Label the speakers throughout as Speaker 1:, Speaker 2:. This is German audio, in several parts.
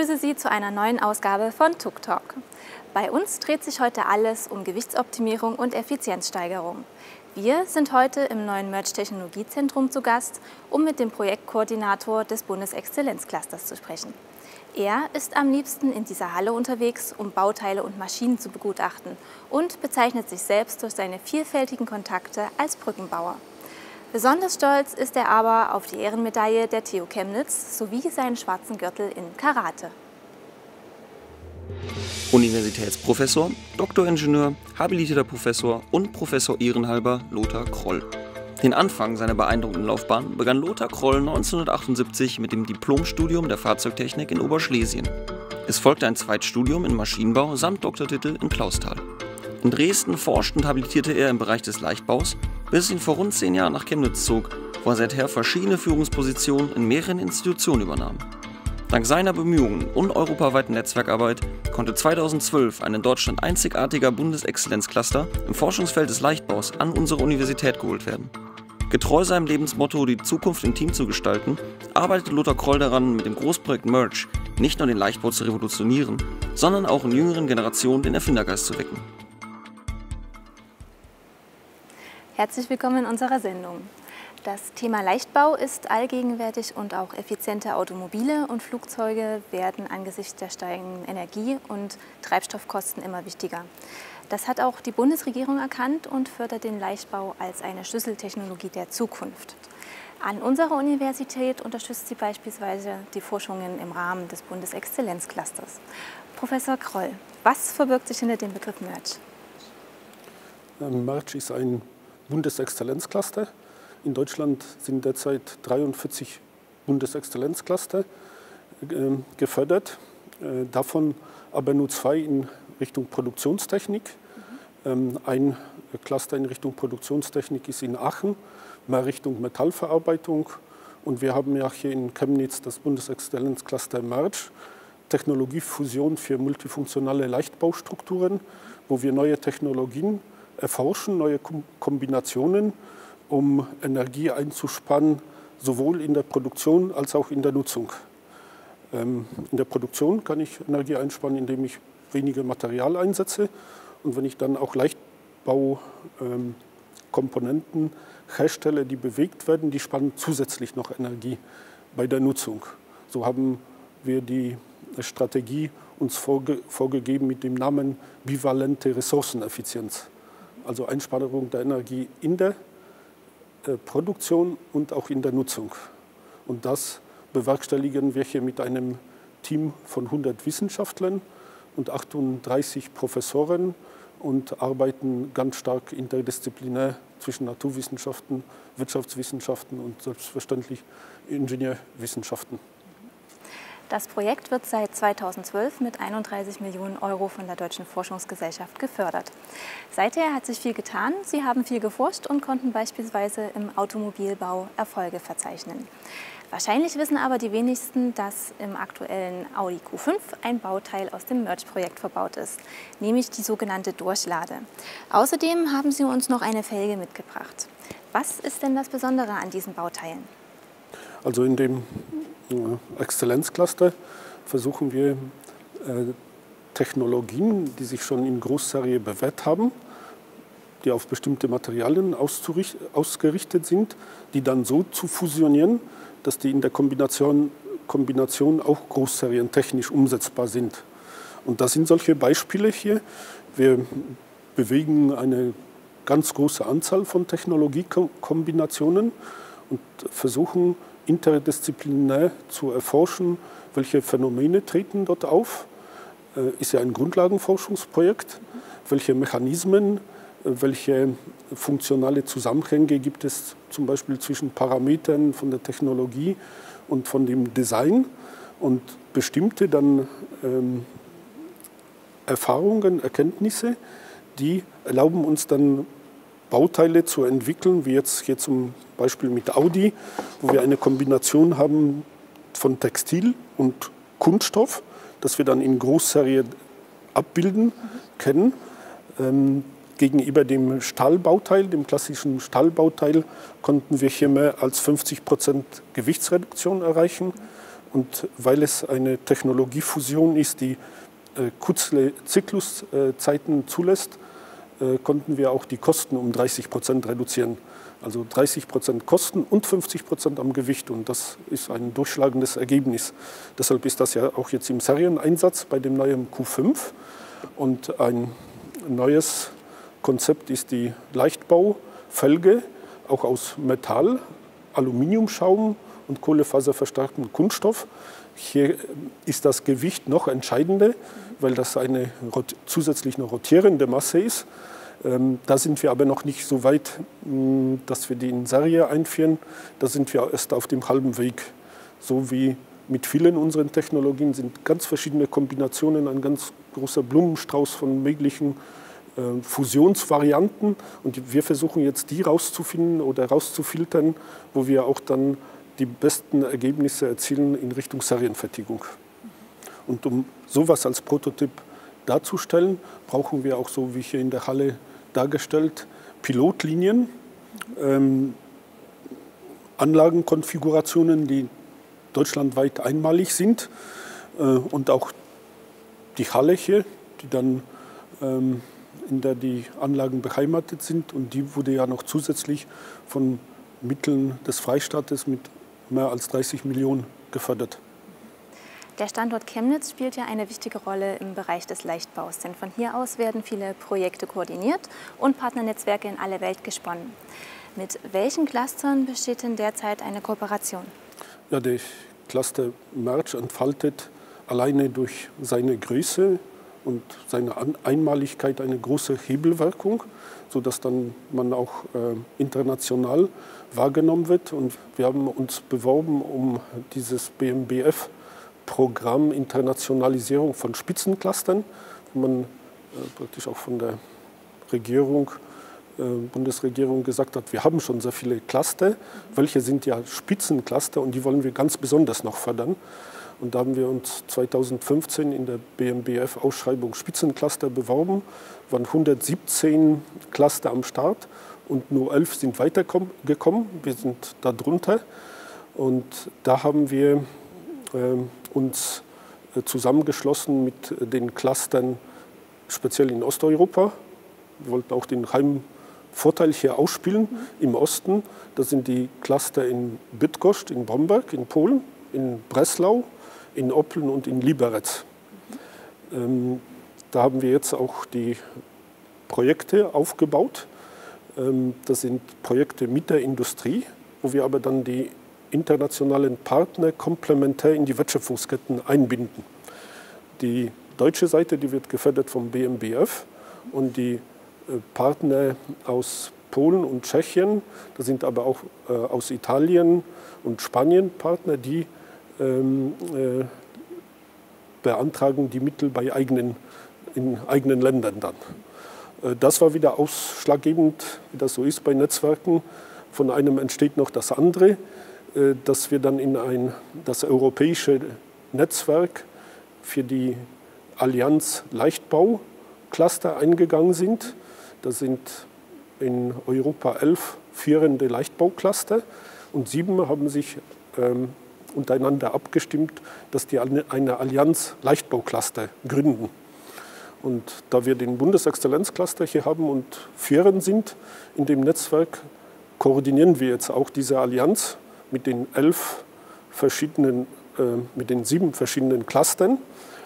Speaker 1: begrüße Sie zu einer neuen Ausgabe von Tuk Talk. Bei uns dreht sich heute alles um Gewichtsoptimierung und Effizienzsteigerung. Wir sind heute im neuen Merch Technologiezentrum zu Gast, um mit dem Projektkoordinator des Bundesexzellenzclusters zu sprechen. Er ist am liebsten in dieser Halle unterwegs, um Bauteile und Maschinen zu begutachten und bezeichnet sich selbst durch seine vielfältigen Kontakte als Brückenbauer. Besonders stolz ist er aber auf die Ehrenmedaille der TU Chemnitz sowie seinen schwarzen Gürtel in Karate.
Speaker 2: Universitätsprofessor, Doktoringenieur, habilitierter Professor und Professor ehrenhalber Lothar Kroll. Den Anfang seiner beeindruckenden Laufbahn begann Lothar Kroll 1978 mit dem Diplomstudium der Fahrzeugtechnik in Oberschlesien. Es folgte ein Zweitstudium in Maschinenbau samt Doktortitel in Clausthal. In Dresden forschte und habilitierte er im Bereich des Leichtbaus, bis es ihn vor rund 10 Jahren nach Chemnitz zog, wo er seither verschiedene Führungspositionen in mehreren Institutionen übernahm. Dank seiner Bemühungen und europaweiten Netzwerkarbeit konnte 2012 ein in Deutschland einzigartiger Bundesexzellenzcluster im Forschungsfeld des Leichtbaus an unsere Universität geholt werden. Getreu seinem Lebensmotto, die Zukunft im Team zu gestalten, arbeitet Lothar Kroll daran, mit dem Großprojekt Merch nicht nur den Leichtbau zu revolutionieren, sondern auch in jüngeren Generationen den Erfindergeist zu wecken.
Speaker 1: Herzlich willkommen in unserer Sendung. Das Thema Leichtbau ist allgegenwärtig und auch effiziente Automobile und Flugzeuge werden angesichts der steigenden Energie- und Treibstoffkosten immer wichtiger. Das hat auch die Bundesregierung erkannt und fördert den Leichtbau als eine Schlüsseltechnologie der Zukunft. An unserer Universität unterstützt sie beispielsweise die Forschungen im Rahmen des Bundesexzellenzclusters. Professor Kroll, was verbirgt sich hinter dem Begriff Merch?
Speaker 3: Merch ist ein Bundesexzellenzcluster. In Deutschland sind derzeit 43 Bundesexzellenzcluster gefördert, davon aber nur 2 in Richtung Produktionstechnik. Ein Cluster in Richtung Produktionstechnik ist in Aachen, mehr Richtung Metallverarbeitung. Und wir haben ja hier in Chemnitz das Bundesexzellenzcluster Merch, Technologiefusion für multifunktionale Leichtbaustrukturen, wo wir neue Technologien erforschen, neue Kombinationen, um Energie einzusparen, sowohl in der Produktion als auch in der Nutzung. In der Produktion kann ich Energie einsparen, indem ich weniger Material einsetze. Und wenn ich dann auch Leichtbaukomponenten herstelle, die bewegt werden, die sparen zusätzlich noch Energie bei der Nutzung. So haben wir die Strategie uns vorgegeben mit dem Namen bivalente Ressourceneffizienz. Also Einsparung der Energie in der Produktion und auch in der Nutzung. Und das bewerkstelligen wir hier mit einem Team von 100 Wissenschaftlern und 38 Professoren und arbeiten ganz stark interdisziplinär zwischen Naturwissenschaften, Wirtschaftswissenschaften und selbstverständlich Ingenieurwissenschaften.
Speaker 1: Das Projekt wird seit 2012 mit 31 Millionen Euro von der Deutschen Forschungsgesellschaft gefördert. Seither hat sich viel getan. Sie haben viel geforscht und konnten beispielsweise im Automobilbau Erfolge verzeichnen. Wahrscheinlich wissen aber die wenigsten, dass im aktuellen Audi Q5 ein Bauteil aus dem Merch-Projekt verbaut ist, nämlich die sogenannte Durchlade. Außerdem haben Sie uns noch eine Felge mitgebracht. Was ist denn das Besondere an diesen Bauteilen?
Speaker 3: Also in dem Exzellenzcluster versuchen wir Technologien, die sich schon in Großserie bewährt haben, die auf bestimmte Materialien ausgerichtet sind, die dann so zu fusionieren, dass die in der Kombination auch großserientechnisch umsetzbar sind. Und das sind solche Beispiele hier. Wir bewegen eine ganz große Anzahl von Technologiekombinationen und versuchen interdisziplinär zu erforschen, welche Phänomene treten dort auf. Ist ja ein Grundlagenforschungsprojekt. Welche Mechanismen, welche funktionale Zusammenhänge gibt es zum Beispiel zwischen Parametern von der Technologie und von dem Design und bestimmte dann Erfahrungen, Erkenntnisse, die erlauben uns dann Bauteile zu entwickeln, wie jetzt hier zum Beispiel mit Audi, wo wir eine Kombination haben von Textil und Kunststoff, das wir dann in Großserie abbilden können. Gegenüber dem Stahlbauteil, dem klassischen Stahlbauteil, konnten wir hier mehr als 50% Gewichtsreduktion erreichen Und weil es eine Technologiefusion ist, die kurze Zykluszeiten zulässt, konnten wir auch die Kosten um 30% reduzieren. Also 30% Kosten und 50% am Gewicht. Und das ist ein durchschlagendes Ergebnis. Deshalb ist das ja auch jetzt im Serieneinsatz bei dem neuen Q5. Und ein neues Konzept ist die Leichtbaufelge, auch aus Metall, Aluminiumschaum und kohlefaserverstärktem Kunststoff. Hier ist das Gewicht noch entscheidender, weil das eine zusätzlich eine rotierende Masse ist. Da sind wir aber noch nicht so weit, dass wir die in Serie einführen. Da sind wir erst auf dem halben Weg. So wie mit vielen unseren Technologien sind ganz verschiedene Kombinationen, ein ganz großer Blumenstrauß von möglichen Fusionsvarianten. Und wir versuchen jetzt die rauszufinden oder rauszufiltern, wo wir auch dann die besten Ergebnisse erzielen in Richtung Serienfertigung. Und um sowas als Prototyp darzustellen, brauchen wir auch, so wie hier in der Halle dargestellt, Pilotlinien, Anlagenkonfigurationen, die deutschlandweit einmalig sind, und auch die Halle hier, die dann, in der die Anlagen beheimatet sind, und die wurde ja noch zusätzlich von Mitteln des Freistaates mit mehr als 30 Millionen gefördert.
Speaker 1: Der Standort Chemnitz spielt ja eine wichtige Rolle im Bereich des Leichtbaus, denn von hier aus werden viele Projekte koordiniert und Partnernetzwerke in alle Welt gesponnen. Mit welchen Clustern besteht denn derzeit eine Kooperation?
Speaker 3: Ja, der Cluster Merch entfaltet alleine durch seine Größe und seine Einmaligkeit eine große Hebelwirkung, sodass dann man auch international wahrgenommen wird. Und wir haben uns beworben um dieses BMBF-Programm Internationalisierung von Spitzenclustern, wo man praktisch auch von der Regierung, Bundesregierung gesagt hat, wir haben schon sehr viele Cluster, welche sind ja Spitzencluster und die wollen wir ganz besonders noch fördern. Und da haben wir uns 2015 in der BMBF-Ausschreibung Spitzencluster beworben, waren 117 Cluster am Start und nur 11 sind weitergekommen. Wir sind da drunter. Und da haben wir uns zusammengeschlossen mit den Clustern, speziell in Osteuropa. Wir wollten auch den Heimvorteil hier ausspielen im Osten. Das sind die Cluster in Bydgoszcz, in Bromberg, in Polen, in Breslau, in Oppeln und in Liberec. Da haben wir jetzt auch die Projekte aufgebaut. Das sind Projekte mit der Industrie, wo wir aber dann die internationalen Partner komplementär in die Wertschöpfungsketten einbinden. Die deutsche Seite, die wird gefördert vom BMBF, und die Partner aus Polen und Tschechien, da sind aber auch aus Italien und Spanien Partner, die beantragen die Mittel in eigenen Ländern dann. Das war wieder ausschlaggebend, wie das so ist bei Netzwerken. Von einem entsteht noch das andere, dass wir dann in das europäische Netzwerk für die Allianz Leichtbau Cluster eingegangen sind. Das sind in Europa 11 führende Leichtbaucluster und 7 haben sich untereinander abgestimmt, dass die eine Allianz Leichtbaucluster gründen. Und da wir den Bundesexzellenzcluster hier haben und führend sind in dem Netzwerk, koordinieren wir jetzt auch diese Allianz mit den 7 verschiedenen Clustern,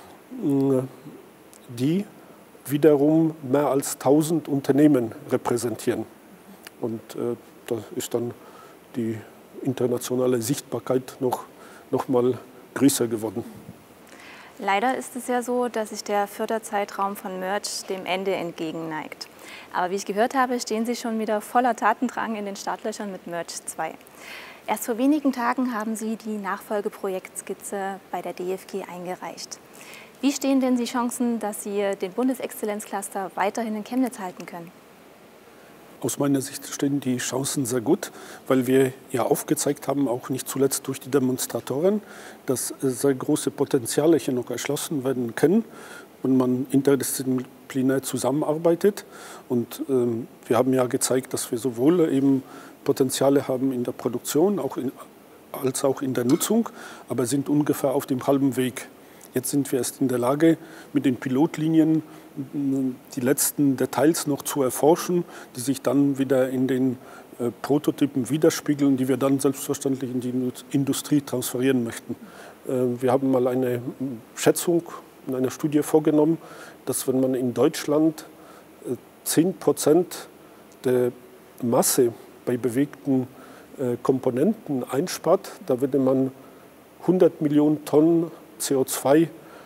Speaker 3: die wiederum mehr als 1000 Unternehmen repräsentieren. Und da ist dann die internationale Sichtbarkeit noch mal größer geworden.
Speaker 1: Leider ist es ja so, dass sich der Förderzeitraum von Merch dem Ende entgegenneigt. Aber wie ich gehört habe, stehen Sie schon wieder voller Tatendrang in den Startlöchern mit Merch 2. Erst vor wenigen Tagen haben Sie die Nachfolgeprojektskizze bei der DFG eingereicht. Wie stehen denn die Chancen, dass Sie den Bundesexzellenzcluster weiterhin in Chemnitz halten können?
Speaker 3: Aus meiner Sicht stehen die Chancen sehr gut, weil wir ja aufgezeigt haben, auch nicht zuletzt durch die Demonstratoren, dass sehr große Potenziale hier noch erschlossen werden können, wenn man interdisziplinär zusammenarbeitet. Und wir haben ja gezeigt, dass wir sowohl eben Potenziale haben in der Produktion, auch als auch in der Nutzung, aber sind ungefähr auf dem halben Weg. Jetzt sind wir erst in der Lage, mit den Pilotlinien die letzten Details noch zu erforschen, die sich dann wieder in den Prototypen widerspiegeln, die wir dann selbstverständlich in die Industrie transferieren möchten. Wir haben mal eine Schätzung in einer Studie vorgenommen, dass wenn man in Deutschland 10% der Masse bei bewegten Komponenten einspart, da würde man 100 Millionen Tonnen CO2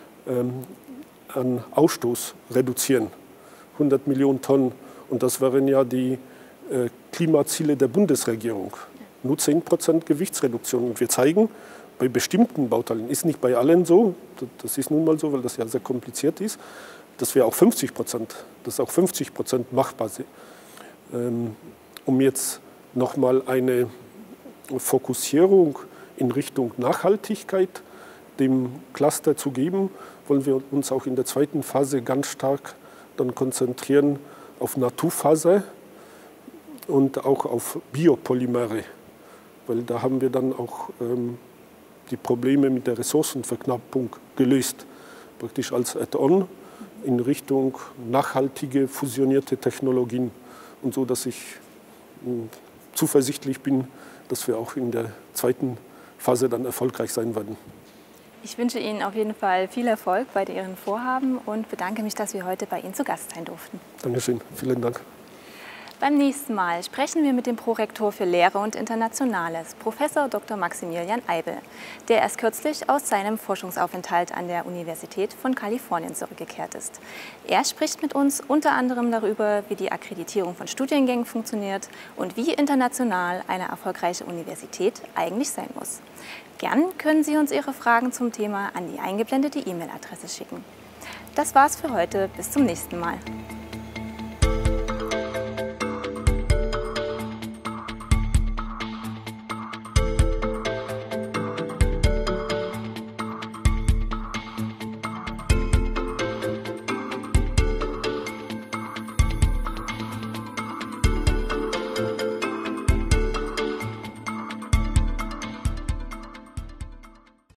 Speaker 3: an Ausstoß reduzieren. 100 Millionen Tonnen. Und das wären ja die Klimaziele der Bundesregierung. Nur 10% Gewichtsreduktion. Und wir zeigen, bei bestimmten Bauteilen, ist nicht bei allen so, das ist nun mal so, weil das ja sehr kompliziert ist, dass wir auch 50%, dass auch 50% machbar sind. Um jetzt nochmal eine Fokussierung in Richtung Nachhaltigkeit dem Cluster zu geben, wollen wir uns auch in der zweiten Phase ganz stark dann konzentrieren auf Naturfaser und auch auf Biopolymere, weil da haben wir dann auch die Probleme mit der Ressourcenverknappung gelöst, praktisch als Add-on in Richtung nachhaltige fusionierte Technologien und so, dass ich zuversichtlich bin, dass wir auch in der zweiten Phase dann erfolgreich sein werden.
Speaker 1: Ich wünsche Ihnen auf jeden Fall viel Erfolg bei Ihren Vorhaben und bedanke mich, dass wir heute bei Ihnen zu Gast sein durften.
Speaker 3: Dankeschön, vielen Dank.
Speaker 1: Beim nächsten Mal sprechen wir mit dem Prorektor für Lehre und Internationales, Professor Dr. Maximilian Eibel, der erst kürzlich aus seinem Forschungsaufenthalt an der Universität von Kalifornien zurückgekehrt ist. Er spricht mit uns unter anderem darüber, wie die Akkreditierung von Studiengängen funktioniert und wie international eine erfolgreiche Universität eigentlich sein muss. Gern können Sie uns Ihre Fragen zum Thema an die eingeblendete E-Mail-Adresse schicken. Das war's für heute. Bis zum nächsten Mal.